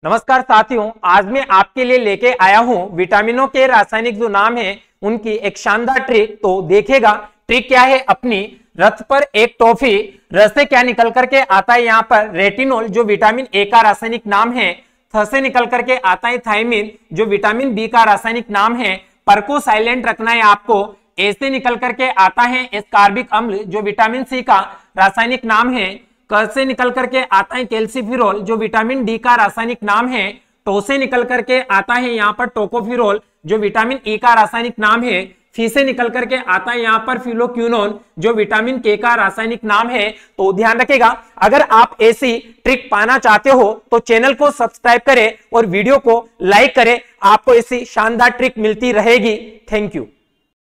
नमस्कार साथियों, आज मैं आपके लिए लेके आया हूं विटामिनों के रासायनिक जो नाम है उनकी एक शानदार ट्रिक। तो देखेगा ट्रिक क्या है। अपनी रथ पर एक टॉफी, रस से क्या निकल करके आता है यहाँ पर रेटिनोल जो विटामिन ए का रासायनिक नाम है। थ से निकल करके आता है थायमिन जो विटामिन बी का रासायनिक नाम है। पर को साइलेंट रखना है आपको। ए से निकल करके आता है एस्कार्बिक अम्ल जो विटामिन सी का रासायनिक नाम है। क से निकल करके आता है कैल्सीफिरोल जो विटामिन डी का रासायनिक नाम है। टो से निकल करके आता है यहाँ पर टोकोफिरोल जो विटामिन ई का रासायनिक नाम है। फी से निकल करके आता है यहाँ पर फिलोक्यूनोन जो विटामिन के का रासायनिक नाम है। तो ध्यान रखिएगा, अगर आप ऐसी ट्रिक पाना चाहते हो तो चैनल को सब्सक्राइब करें और वीडियो को लाइक करें। आपको ऐसी शानदार ट्रिक मिलती रहेगी। Thank you.